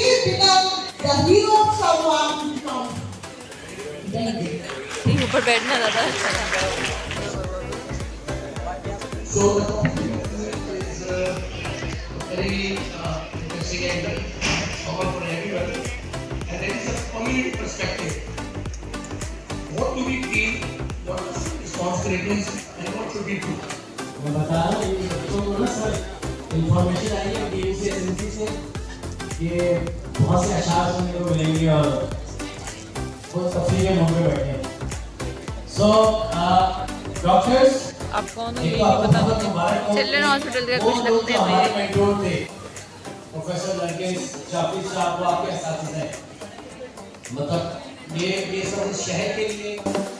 become the hero of someone from ऊपर बैठना ज़्यादा अच्छा था। So the topic is very interesting and common for everyone, and there is a community perspective. What do we feel? What responsibilities and what should we do? मैं बता रहा हूँ ये बच्चों को ना सर इन्फॉर्मेशन आई है DMC एजेंसी से कि बहुत से अशार सुनने को मिलेंगे और बहुत तफसील में मौके बैठे हैं। So डॉक्टर्स आप कौन हो ये बता दो। चिल्ड्रन हॉस्पिटल का कुछ लगते हैं हमारे मेंटोर थे प्रोफेसर लर्किस शाफी साहब, वो आपके साथ हैं। मतलब ये सब शहर के लिए